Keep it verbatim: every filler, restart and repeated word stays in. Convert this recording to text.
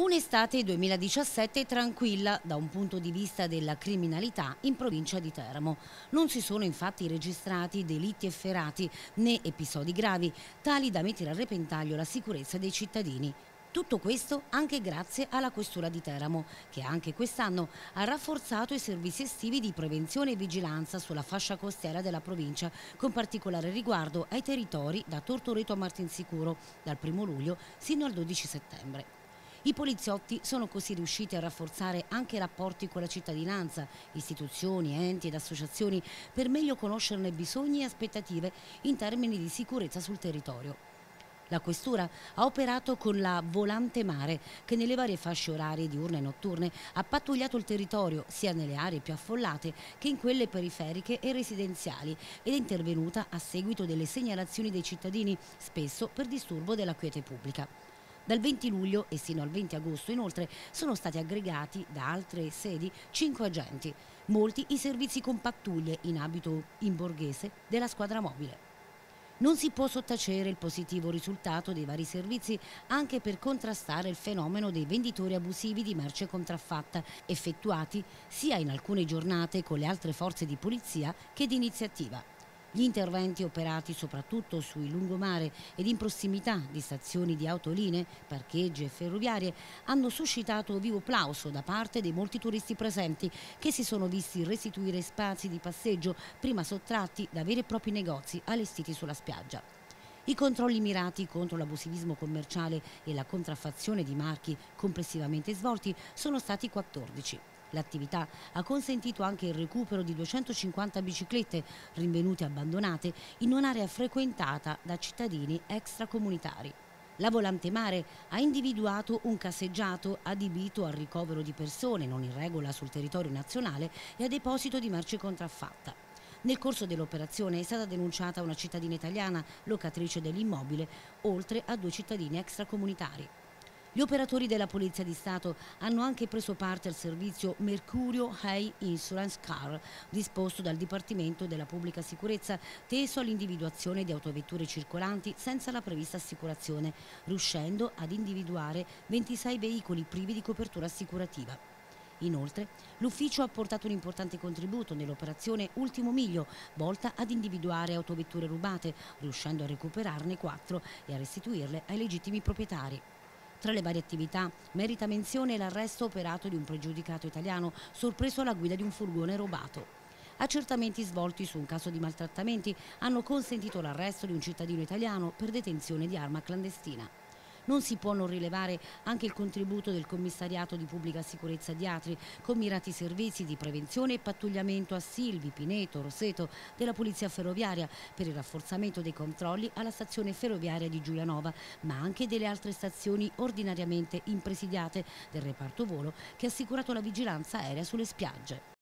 Un'estate duemiladiciassette tranquilla da un punto di vista della criminalità in provincia di Teramo. Non si sono infatti registrati delitti efferati né episodi gravi, tali da mettere a repentaglio la sicurezza dei cittadini. Tutto questo anche grazie alla Questura di Teramo, che anche quest'anno ha rafforzato i servizi estivi di prevenzione e vigilanza sulla fascia costiera della provincia, con particolare riguardo ai territori da Tortoreto a Martinsicuro, dal primo luglio sino al dodici settembre. I poliziotti sono così riusciti a rafforzare anche i rapporti con la cittadinanza, istituzioni, enti ed associazioni per meglio conoscerne bisogni e aspettative in termini di sicurezza sul territorio. La Questura ha operato con la Volante Mare, che nelle varie fasce orarie diurne e notturne ha pattugliato il territorio sia nelle aree più affollate che in quelle periferiche e residenziali ed è intervenuta a seguito delle segnalazioni dei cittadini, spesso per disturbo della quiete pubblica. Dal venti luglio e sino al venti agosto, inoltre, sono stati aggregati da altre sedi cinque agenti, molti i servizi con pattuglie in abito in borghese della squadra mobile. Non si può sottacere il positivo risultato dei vari servizi anche per contrastare il fenomeno dei venditori abusivi di merce contraffatta, effettuati sia in alcune giornate con le altre forze di polizia che di iniziativa. Gli interventi operati soprattutto sui lungomare ed in prossimità di stazioni di autolinee, parcheggi e ferroviarie hanno suscitato vivo plauso da parte dei molti turisti presenti, che si sono visti restituire spazi di passeggio prima sottratti da veri e propri negozi allestiti sulla spiaggia. I controlli mirati contro l'abusivismo commerciale e la contraffazione di marchi complessivamente svolti sono stati quattordici. L'attività ha consentito anche il recupero di duecentocinquanta biciclette rinvenute abbandonate in un'area frequentata da cittadini extracomunitari. La Volante Mare ha individuato un casseggiato adibito al ricovero di persone non in regola sul territorio nazionale e a deposito di merce contraffatta. Nel corso dell'operazione è stata denunciata una cittadina italiana, locatrice dell'immobile, oltre a due cittadini extracomunitari. Gli operatori della Polizia di Stato hanno anche preso parte al servizio Mercurio High Insurance Car, disposto dal Dipartimento della Pubblica Sicurezza, teso all'individuazione di autovetture circolanti senza la prevista assicurazione, riuscendo ad individuare ventisei veicoli privi di copertura assicurativa. Inoltre, l'ufficio ha portato un importante contributo nell'operazione Ultimo Miglio, volta ad individuare autovetture rubate, riuscendo a recuperarne quattro e a restituirle ai legittimi proprietari. Tra le varie attività merita menzione l'arresto operato di un pregiudicato italiano sorpreso alla guida di un furgone rubato. Accertamenti svolti su un caso di maltrattamenti hanno consentito l'arresto di un cittadino italiano per detenzione di arma clandestina. Non si può non rilevare anche il contributo del Commissariato di Pubblica Sicurezza di Atri, con mirati servizi di prevenzione e pattugliamento a Silvi, Pineto, Roseto, della Polizia Ferroviaria per il rafforzamento dei controlli alla stazione ferroviaria di Giulianova, ma anche delle altre stazioni ordinariamente impresidiate del reparto volo, che ha assicurato la vigilanza aerea sulle spiagge.